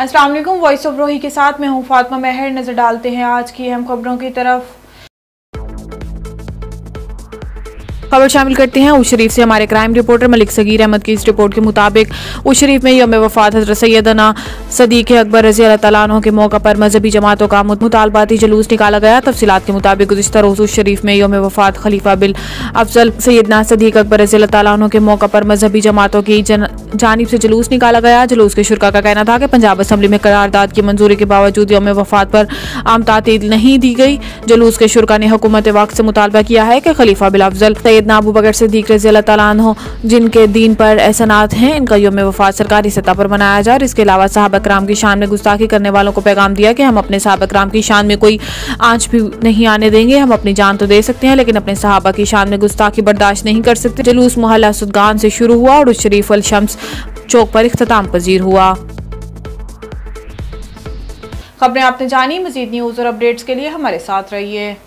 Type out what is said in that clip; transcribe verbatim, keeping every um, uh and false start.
अस्सलाम वालेकुम। Voice of रोही के साथ मैं हूँ फातिमा महर। नजर डालते हैं आज की अहम खबरों की तरफ। खबर शामिल करते हैं उस शरीफ से। हमारे क्राइम रिपोर्टर मलिक सगीर अहमद की इस रिपोर्ट के मुताबिक उस शरीफ में यौम वफात हज़रत सैयदना सदीक़ अकबर रज़ी अल्लाह तआला अन्हु के मौका पर मजहबी जमातों का मुतालबाती जुलूस निकाला गया। तफसीलात के मुताबिक गुज़िश्ता रोज़ उस शरीफ में यौम वफात खलीफा बिल अफजल सैयदना सदीक़ अकबर रज़ी अल्लाह तआला अन्हु के मौका पर मजहबी जमातों की जानिब से जुलूस निकाला गया। जुलूस के शुरा का कहना था कि पंजाब असम्बली में करारदाद की मंजूरी के बावजूद यौम वफात पर आम तातील नहीं दी गई। जुलूस के शुरा ने हुकूमत वक्त से मुतालबा किया है कि खलीफा बिल अफजल सैयदना अबू बकर सिद्दीक़ रज़ी अल्लाह तआला अन्हु जिनके दीन पर एहसानात हैं, इनका यौम वफात सरकारी सतह पर मनाया जाए। इसके अलावा सहाबा कराम की शान में गुस्ताखी करने वालों को पैगाम दिया कि हम अपने सहाबा कराम की शान में कोई आंच भी नहीं आने देंगे। हम अपनी जान तो दे सकते हैं लेकिन अपने सहाबा की शान में गुस्ताखी बर्दाश्त नहीं कर सकते। जुलूस मोहल्ला सुदगान से शुरू हुआ और उस शरीफ अल शम्स चौक पर इख्तिताम पजीर हुआ। खबरें आपने जानी। मजीद न्यूज़ और अपडेट्स के लिए हमारे साथ रहिए।